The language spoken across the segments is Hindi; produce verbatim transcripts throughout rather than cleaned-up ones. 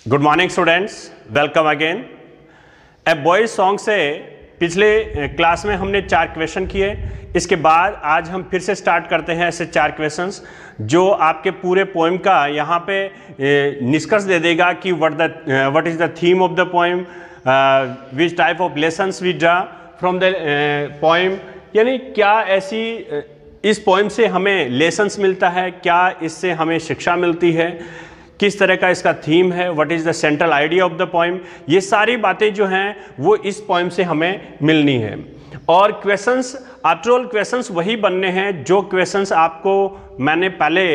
Good morning students, welcome again. A boys song से पिछले क्लास में हमने चार क्वेश्चन किए। इसके बाद आज हम फिर से स्टार्ट करते हैं ऐसे चार क्वेश्चंस जो आपके पूरे पोएम का यहाँ पे निष्कर्ष दे देगा कि what the what is the theme of the poem, which type of lessons we draw from the poem, यानी क्या ऐसी इस पोएम से हमें लेसन्स मिलता है, क्या इससे हमें शिक्षा मिलती है, किस तरह का इसका थीम है, what is the central idea of the poem. ये सारी बातें जो हैं वो इस पोएम से हमें मिलनी है। और क्वेश्चंस, आफ्टर ऑल क्वेश्चंस वही बनने हैं जो क्वेश्चंस आपको मैंने पहले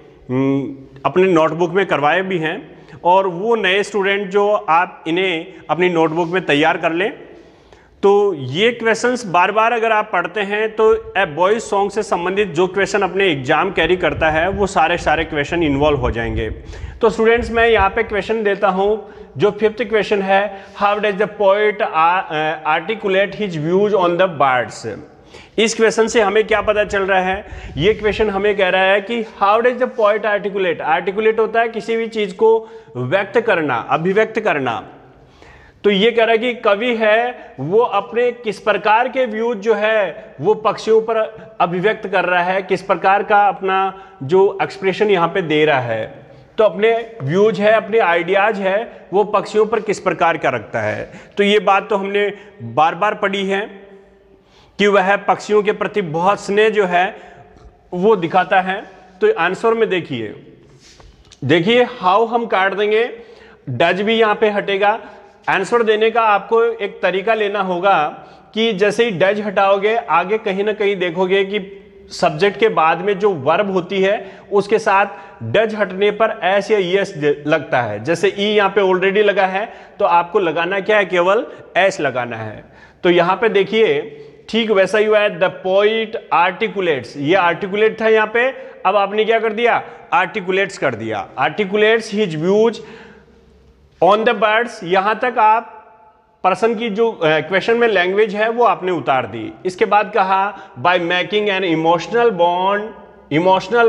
अपने नोटबुक में करवाए भी हैं, और वो नए स्टूडेंट जो आप इन्हें अपनी नोटबुक में तैयार कर लें। तो ये क्वेश्चंस बार बार अगर आप पढ़ते हैं तो ए बॉयज सॉन्ग से संबंधित जो क्वेश्चन अपने एग्जाम कैरी करता है वो सारे सारे क्वेश्चन इन्वॉल्व हो जाएंगे। तो स्टूडेंट्स, मैं यहाँ पे क्वेश्चन देता हूँ। जो फिफ्थ क्वेश्चन है, how does the poet articulate his views on the birds. इस क्वेश्चन से हमें क्या पता चल रहा है? ये क्वेश्चन हमें कह रहा है कि how does the poet articulate. Articulate होता है किसी भी चीज को व्यक्त करना, अभिव्यक्त करना। तो ये कह रहा है कि कवि है वो अपने किस प्रकार के व्यूज जो है वो पक्षियों पर अभिव्यक्त कर रहा है, किस प्रकार का अपना जो एक्सप्रेशन यहाँ पे दे रहा है। तो अपने व्यूज है, अपने आइडियाज है, वो पक्षियों पर किस प्रकार का रखता है। तो ये बात तो हमने बार बार पढ़ी है कि वह पक्षियों के प्रति बहुत स्नेह जो है वो दिखाता है। तो आंसर में देखिए देखिए हाउ हम काट देंगे, डज भी यहाँ पे हटेगा। आंसर देने का आपको एक तरीका लेना होगा कि जैसे ही डज हटाओगे आगे कहीं ना कहीं देखोगे कि सब्जेक्ट के बाद में जो वर्ब होती है उसके साथ डज हटने पर एस या यस लगता है। जैसे ई यहाँ पे ऑलरेडी लगा है तो आपको लगाना क्या है, केवल एस लगाना है। तो यहाँ पे देखिए ठीक वैसा ही हुआ है, द पोइट आर्टिकुलेट्स। ये आर्टिकुलेट था यहाँ पे, अब आपने क्या कर दिया, आर्टिकुलेट्स कर दिया। Articulates his views on the birds. यहां तक आप पर्सन की जो क्वेश्चन में लैंग्वेज है वो आपने उतार दी। इसके बाद कहा by making an emotional bond emotional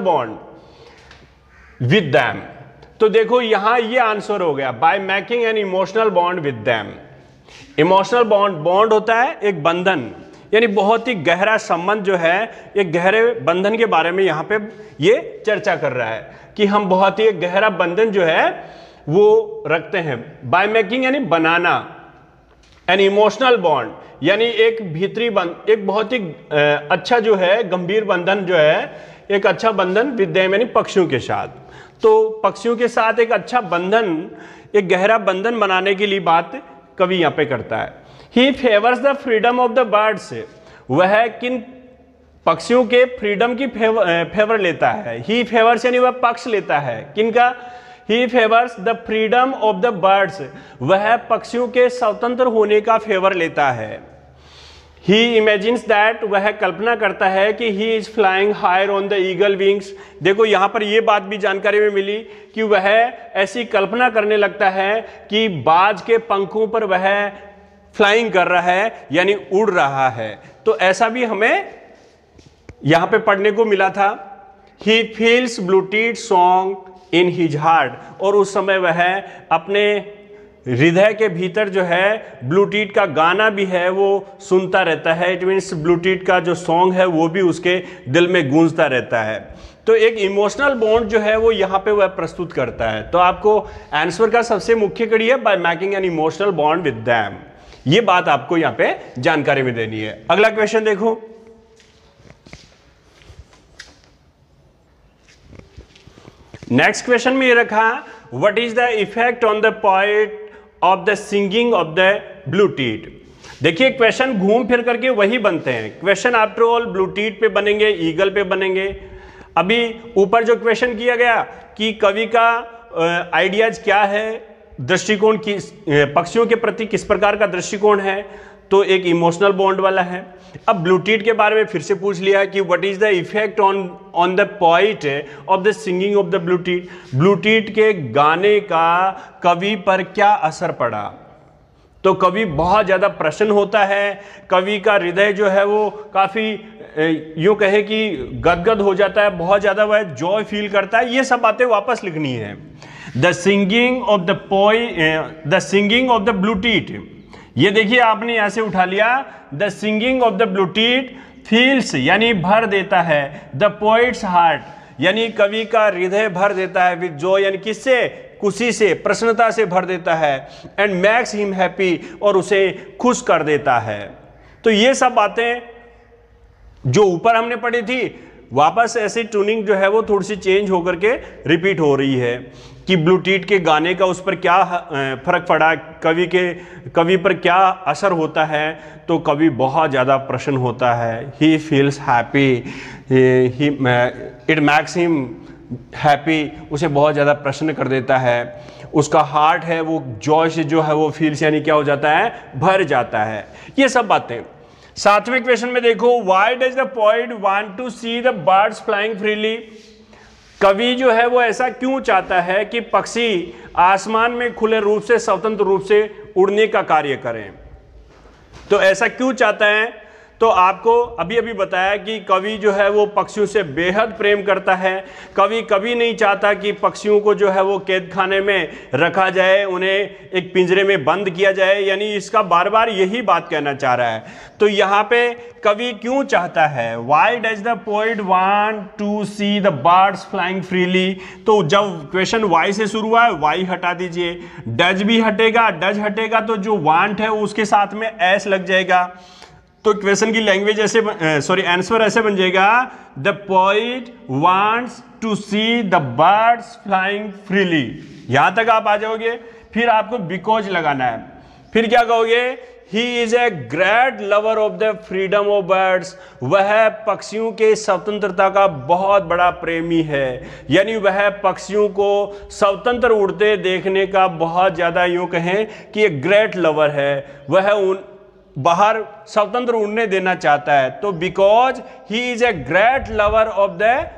bond with them. तो देखो यहां ये आंसर हो गया, by making an emotional bond with them. Emotional bond, bond होता है एक बंधन, यानी बहुत ही गहरा संबंध जो है, एक गहरे बंधन के बारे में यहां पे ये चर्चा कर रहा है कि हम बहुत ही गहरा बंधन जो है वो रखते हैं। बाय मेकिंग यानी बनाना, एन इमोशनल बॉन्ड यानी एक भीतरी बंध, एक बहुत ही अच्छा जो है गंभीर बंधन जो है, एक अच्छा बंधन विद देम यानी पक्षियों के साथ। तो पक्षियों के साथ एक अच्छा बंधन, एक गहरा बंधन बनाने के लिए बात कवि यहाँ पे करता है। He favours the freedom of the birds. वह किन पक्षियों के फ्रीडम की फेवर, फेवर लेता है। ही फेवर्स यानी वह पक्ष लेता है, किनका? He favors the freedom of the birds। वह पक्षियों के स्वतंत्र होने का फेवर लेता है। He imagines that वह कल्पना करता है कि he is flying higher on the eagle wings। देखो यहाँ पर यह बात भी जानकारी में मिली कि वह ऐसी कल्पना करने लगता है कि बाज के पंखों पर वह फ्लाइंग कर रहा है, यानी उड़ रहा है। तो ऐसा भी हमें यहाँ पे पढ़ने को मिला था। He feels blueted song in his heart. और उस समय वह अपने हृदय के भीतर जो है ब्लूटीट का गाना भी है वो सुनता रहता है। इट मीन्स ब्लूटीट का जो सॉन्ग है वो भी उसके दिल में गूंजता रहता है। तो एक इमोशनल बॉन्ड जो है वो यहाँ पे वह प्रस्तुत करता है। तो आपको आंसर का सबसे मुख्य कड़ी है by making an emotional bond with them. ये बात आपको यहाँ पे जानकारी में देनी है। अगला क्वेश्चन देखो, नेक्स्ट क्वेश्चन में ये रखा, what is the effect on the poet of the singing of the blue tit. देखिए क्वेश्चन घूम फिर करके वही बनते हैं। क्वेश्चन आफ्टर ऑल ब्लूटीट पे बनेंगे, ईगल पे बनेंगे। अभी ऊपर जो क्वेश्चन किया गया कि कवि का आइडियाज क्या है, दृष्टिकोण की पक्षियों के प्रति किस प्रकार का दृष्टिकोण है, तो एक इमोशनल बॉन्ड वाला है। अब ब्लूटीट के बारे में फिर से पूछ लिया कि what is the effect on on the poet of the singing of the blue tit. Blue tit के गाने का कवि पर क्या असर पड़ा। तो कवि बहुत ज़्यादा प्रसन्न होता है, कवि का हृदय जो है वो काफ़ी यूँ कहे कि गदगद हो जाता है, बहुत ज़्यादा वह जॉय फील करता है। ये सब बातें वापस लिखनी है। The singing of the poet the singing of the blue tit, ये देखिए आपने यहां से उठा लिया, the singing of the blue tit fills यानी भर देता है, द पोइट्स हार्ट यानी कवि का हृदय भर देता है, विद जॉय यानी किससे, खुशी से, प्रसन्नता से भर देता है, एंड मैक्स हिम हैप्पी और उसे खुश कर देता है। तो ये सब बातें जो ऊपर हमने पढ़ी थी वापस ऐसी ट्यूनिंग जो है वो थोड़ी सी चेंज होकर के रिपीट हो रही है कि ब्लू टीट के गाने का उस पर क्या फर्क पड़ा, कवि के कवि पर क्या असर होता है। तो कवि बहुत ज़्यादा प्रसन्न होता है, he feels happy, he it makes him happy, उसे बहुत ज़्यादा प्रसन्न कर देता है, उसका हार्ट है वो जॉय से जो है वो फील्स यानी क्या हो जाता है, भर जाता है। ये सब बातें। सातवें क्वेश्चन में देखो, why does the poet want to see the birds flying freely, कवि जो है वो ऐसा क्यों चाहता है कि पक्षी आसमान में खुले रूप से स्वतंत्र रूप से उड़ने का कार्य करें। तो ऐसा क्यों चाहता है, तो आपको अभी अभी बताया कि कवि जो है वो पक्षियों से बेहद प्रेम करता है। कवि कभी नहीं चाहता कि पक्षियों को जो है वो कैद खाने में रखा जाए, उन्हें एक पिंजरे में बंद किया जाए, यानी इसका बार बार यही बात कहना चाह रहा है। तो यहाँ पे कवि क्यों चाहता है, why does the poet want to see the birds flying freely. तो जब क्वेश्चन वाई से शुरू हुआ है, वाई हटा दीजिए, डज भी हटेगा, डज हटेगा तो जो वांट है उसके साथ में एस लग जाएगा। तो क्वेश्चन की लैंग्वेज ऐसे सॉरी आंसर ऐसे बन जाएगा, the poet wants to see the birds flying freely. यहां तक आप आ जाओगे, फिर आपको बिकॉज लगाना है, फिर क्या कहोगे, he is a great lover of the freedom of birds, वह पक्षियों के स्वतंत्रता का बहुत बड़ा प्रेमी है, यानी वह पक्षियों को स्वतंत्र उड़ते देखने का बहुत ज्यादा यूं कहें कि एक ग्रेट लवर है, वह उन बाहर स्वतंत्र उड़ने देना चाहता है। तो because he is a great lover of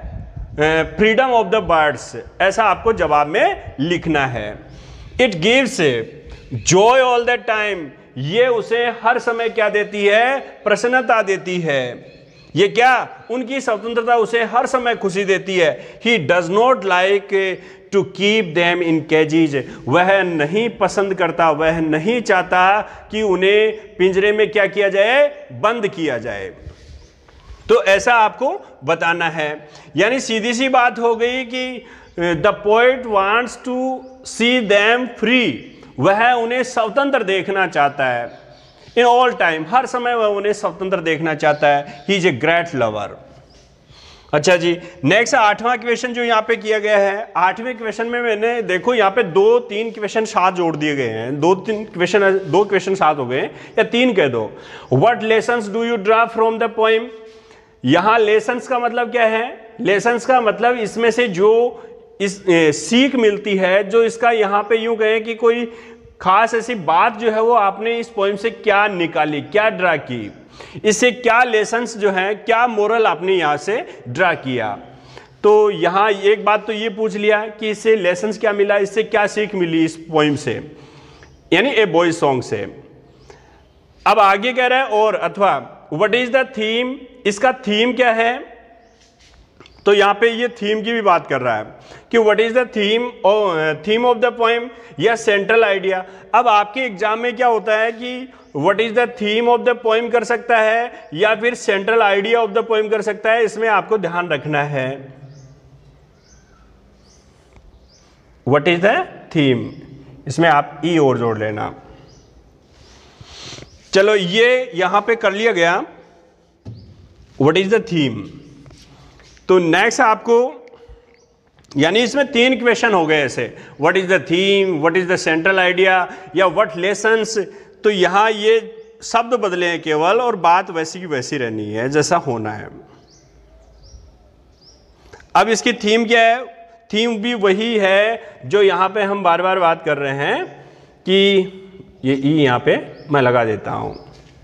the freedom of the birds, ऐसा आपको जवाब में लिखना है। It gives joy all the time, ये उसे हर समय क्या देती है, प्रसन्नता देती है। ये क्या, उनकी स्वतंत्रता उसे हर समय खुशी देती है। He does not like to keep them in cages, वह नहीं पसंद करता, वह नहीं चाहता कि उन्हें पिंजरे में क्या किया जाए, बंद किया जाए। तो ऐसा आपको बताना है, यानी सीधी सी बात हो गई कि the poet wants to see them free, वह उन्हें स्वतंत्र देखना चाहता है, इन ऑल टाइम, हर समय वह उन्हें स्वतंत्र देखना चाहता है। He is a great lover. अच्छा जी, नेक्स्ट आठवां क्वेश्चन जो यहाँ पे किया गया है, आठवें क्वेश्चन में मैंने देखो यहाँ पे दो तीन क्वेश्चन साथ जोड़ दिए गए हैं, दो तीन क्वेश्चन दो क्वेश्चन साथ हो गए या तीन कह दो। What lessons do you draw from the poem, यहाँ लेसन्स का मतलब क्या है, लेसन्स का मतलब इसमें से जो इस ए, सीख मिलती है, जो इसका यहाँ पे यूं कहें कि कोई खास ऐसी बात जो है वो आपने इस पोएम से क्या निकाली, क्या ड्रा की, इससे क्या लेसन्स जो हैं, क्या मोरल आपने यहां से ड्रा किया। तो यहां एक बात तो ये पूछ लिया कि इससे लेसन्स क्या मिला, इससे क्या सीख मिली इस पोइम से, यानी ए बॉयज सॉन्ग से। अब आगे कह रहा है और अथवा व्हाट इज द थीम, इसका थीम क्या है। तो यहां पे ये थीम की भी बात कर रहा है कि what is the theme theme of the poem या सेंट्रल आइडिया। अब आपके एग्जाम में क्या होता है कि what is the theme of the poem कर सकता है या फिर central idea of the poem कर सकता है, इसमें आपको ध्यान रखना है। व्हाट इज द थीम, इसमें आप ई और जोड़ लेना। चलो ये यहां पे कर लिया गया, व्हाट इज द थीम। तो नेक्स्ट आपको, यानी इसमें तीन क्वेश्चन हो गए ऐसे, what is the theme, what is the central idea या व्हाट लेसन्स। तो यहां ये शब्द बदले हैं केवल, और बात वैसी की वैसी रहनी है जैसा होना है। अब इसकी थीम क्या है, थीम भी वही है जो यहां पे हम बार बार बात कर रहे हैं कि ये ई यहां पे मैं लगा देता हूं,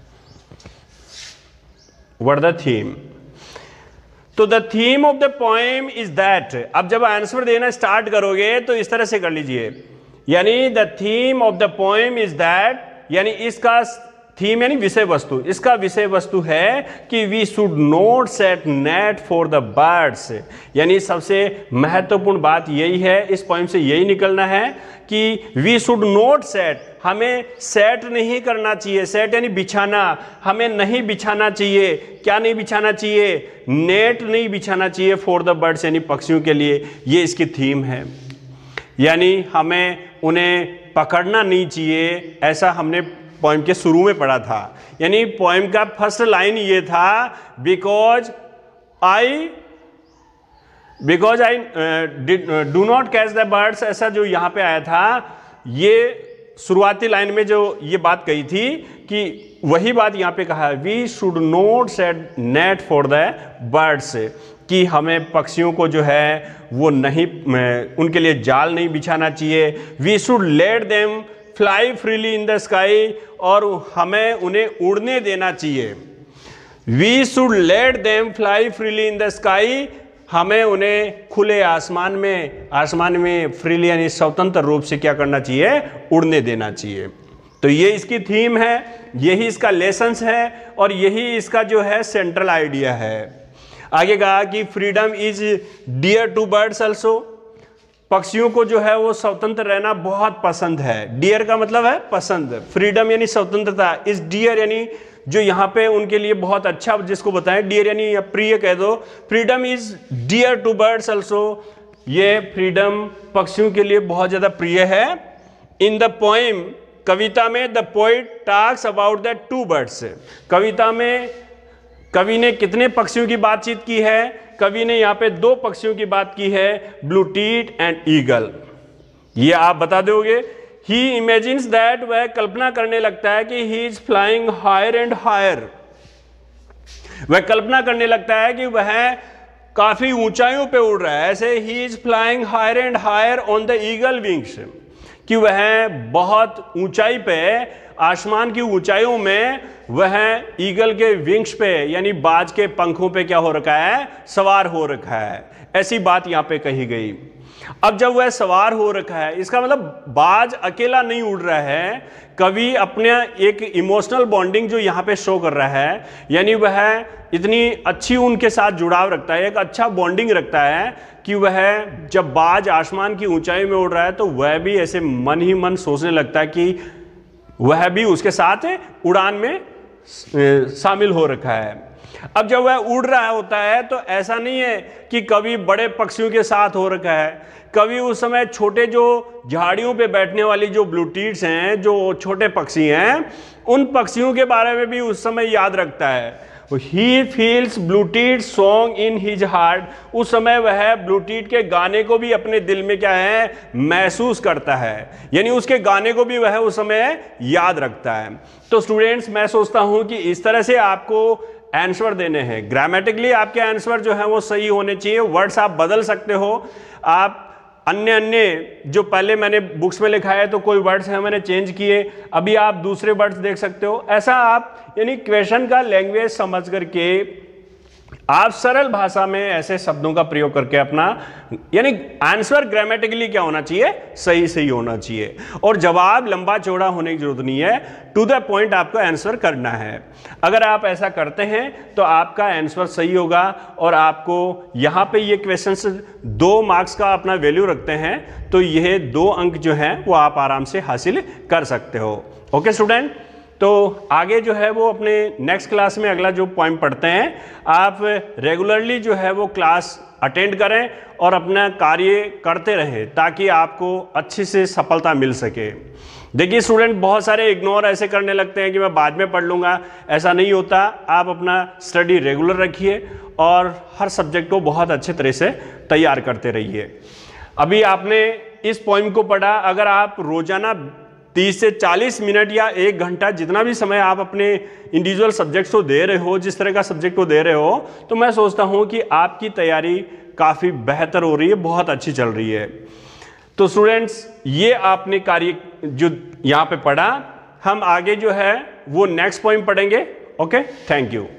व्हाट द थीम। तो the theme of the poem is that, अब जब आंसर देना स्टार्ट करोगे तो इस तरह से कर लीजिए, यानी the theme of the poem is that, यानी इसका थीम यानी विषय वस्तु, इसका विषय वस्तु है कि we should not set net for the birds. यानी सबसे महत्वपूर्ण बात यही है, इस पॉइंट से यही निकलना है कि वी शुड नॉट सेट, हमें सेट नहीं करना चाहिए, सेट यानी बिछाना, हमें नहीं बिछाना चाहिए। क्या नहीं बिछाना चाहिए? नेट नहीं बिछाना चाहिए फॉर द बर्ड्स यानी पक्षियों के लिए। ये इसकी थीम है, यानी हमें उन्हें पकड़ना नहीं चाहिए, ऐसा हमने पोएम के शुरू में पढ़ा था। यानी पोएम का फर्स्ट लाइन ये था, because I because I do not catch the birds, ऐसा जो यहाँ पे आया था, ये शुरुआती लाइन में जो ये बात कही थी कि वही बात यहाँ पे कहा है, we should not set net for the birds, कि हमें पक्षियों को जो है वो नहीं, उनके लिए जाल नहीं बिछाना चाहिए। We should let them fly freely in the sky, और हमें उन्हें उड़ने देना चाहिए। We should let them fly freely in the sky, हमें उन्हें खुले आसमान में आसमान में फ्रीली यानी स्वतंत्र रूप से क्या करना चाहिए? उड़ने देना चाहिए। तो ये इसकी थीम है, यही इसका लेसन्स है, और यही इसका जो है सेंट्रल आइडिया है। आगे कहा कि freedom is dear to birds also, पक्षियों को जो है वो स्वतंत्र रहना बहुत पसंद है। डियर का मतलब है पसंद, फ्रीडम यानी स्वतंत्रता, इज डियर यानी जो यहाँ पे उनके लिए बहुत अच्छा जिसको बताएं, डियर यानी प्रिय कह दो। Freedom is dear to birds also, ये फ्रीडम पक्षियों के लिए बहुत ज्यादा प्रिय है। इन द पोएम, कविता में, the poet talks about the two birds, कविता में कवि ने कितने पक्षियों की बातचीत की है? कवि ने यहाँ पे दो पक्षियों की बात की है, ब्लू टीट एंड ईगल। ये आप बता दोगे। ही इमेजिन्स दैट, वह कल्पना करने लगता है कि he is flying higher and higher, वह कल्पना करने लगता है कि वह काफी ऊंचाइयों पे उड़ रहा है। ऐसे he is flying higher and higher on the eagle wings, कि वह बहुत ऊंचाई पे, आसमान की ऊंचाइयों में वह ईगल के विंग्स पे यानी बाज के पंखों पे क्या हो रखा है? सवार हो रखा है। ऐसी बात यहाँ पे कही गई। अब जब वह सवार हो रखा है, इसका मतलब बाज अकेला नहीं उड़ रहा है, कवि अपने एक इमोशनल बॉन्डिंग जो यहाँ पे शो कर रहा है, यानी वह इतनी अच्छी उनके साथ जुड़ाव रखता है, एक अच्छा बॉन्डिंग रखता है कि वह जब बाज आसमान की ऊंचाई में उड़ रहा है तो वह भी ऐसे मन ही मन सोचने लगता है कि वह भी उसके साथ उड़ान में शामिल हो रखा है। अब जब वह उड़ रहा होता है तो ऐसा नहीं है कि कभी बड़े पक्षियों के साथ हो रखा है, कभी उस समय छोटे जो झाड़ियों पे बैठने वाली जो ब्लूटीट्स हैं, जो छोटे पक्षी हैं, उन पक्षियों के बारे में भी उस समय याद रखता है। He feels blue tit song in his heart, उस समय वह ब्लूटीट के गाने को भी अपने दिल में क्या है? महसूस करता है, यानी उसके गाने को भी वह उस समय याद रखता है। तो स्टूडेंट्स, मैं सोचता हूं कि इस तरह से आपको आंसर देने हैं। ग्रामेटिकली आपके आंसर जो है वो सही होने चाहिए। वर्ड्स आप बदल सकते हो, आप अन्य अन्य जो पहले मैंने बुक्स में लिखा है तो कोई वर्ड्स हैं मैंने चेंज किए, अभी आप दूसरे वर्ड्स देख सकते हो। ऐसा आप यानी क्वेश्चन का लैंग्वेज समझ करके आप सरल भाषा में ऐसे शब्दों का प्रयोग करके अपना यानी आंसर ग्रामेटिकली क्या होना चाहिए? सही सही होना चाहिए। और जवाब लंबा चौड़ा होने की जरूरत नहीं है, टू द पॉइंट आपको आंसर करना है। अगर आप ऐसा करते हैं तो आपका आंसर सही होगा और आपको यहाँ पे ये क्वेश्चंस दो मार्क्स का अपना वैल्यू रखते हैं, तो यह दो अंक जो हैं वो आप आराम से हासिल कर सकते हो। ओके स्टूडेंट, तो आगे जो है वो अपने नेक्स्ट क्लास में अगला जो पॉइंट पढ़ते हैं, आप रेगुलरली जो है वो क्लास अटेंड करें और अपना कार्य करते रहें ताकि आपको अच्छी से सफलता मिल सके। देखिए स्टूडेंट, बहुत सारे इग्नोर ऐसे करने लगते हैं कि मैं बाद में पढ़ लूँगा, ऐसा नहीं होता। आप अपना स्टडी रेगुलर रखिए और हर सब्जेक्ट को बहुत अच्छे तरह से तैयार करते रहिए। अभी आपने इस पॉइंट को पढ़ा, अगर आप रोजाना तीस से चालीस मिनट या एक घंटा जितना भी समय आप अपने इंडिविजुअल सब्जेक्ट्स को दे रहे हो, जिस तरह का सब्जेक्ट को दे रहे हो, तो मैं सोचता हूं कि आपकी तैयारी काफ़ी बेहतर हो रही है, बहुत अच्छी चल रही है। तो स्टूडेंट्स, ये आपने कार्य जो यहाँ पे पढ़ा, हम आगे जो है वो नेक्स्ट पॉइंट पढ़ेंगे। Okay, thank you.